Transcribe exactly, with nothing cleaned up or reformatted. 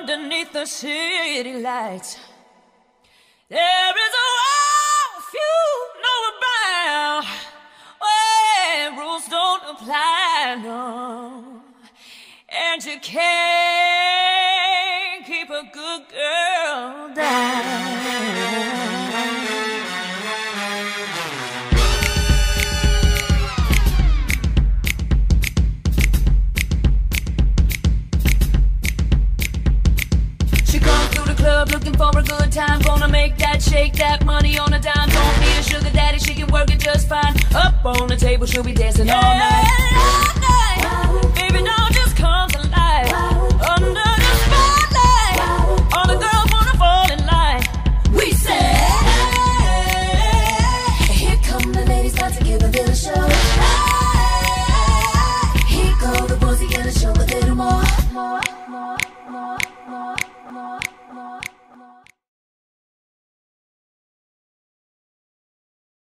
underneath the city lights. There is a world few know about, where rules don't apply, no. And you can't keep a good girl down. Looking for a good time, gonna make that shake, that money on a dime. Don't need a sugar daddy, she can work it just fine. Up on the table, she'll be dancing all night. All night. Baby, don't just